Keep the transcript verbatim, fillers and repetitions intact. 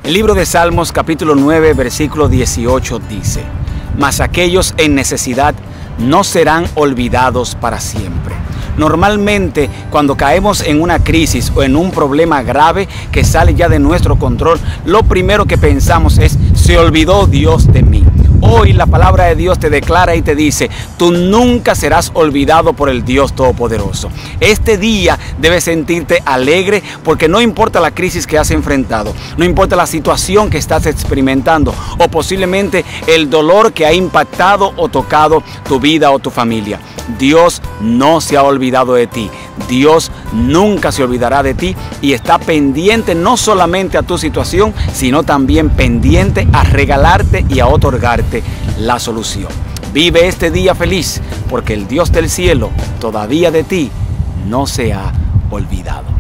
El libro de Salmos capítulo nueve versículo dieciocho dice: mas aquellos en necesidad no serán olvidados para siempre. Normalmente, cuando caemos en una crisis o en un problema grave que sale ya de nuestro control, lo primero que pensamos es: se olvidó Dios de mí. Hoy la palabra de Dios te declara y te dice: tú nunca serás olvidado por el Dios Todopoderoso. Este día debes sentirte alegre, porque no importa la crisis que has enfrentado, no importa la situación que estás experimentando o posiblemente el dolor que ha impactado o tocado tu vida o tu familia, Dios no se ha olvidado de ti. Dios nunca se olvidará de ti y está pendiente no solamente a tu situación, sino también pendiente a regalarte y a otorgarte la solución. Vive este día feliz, porque el Dios del cielo todavía de ti no se ha olvidado.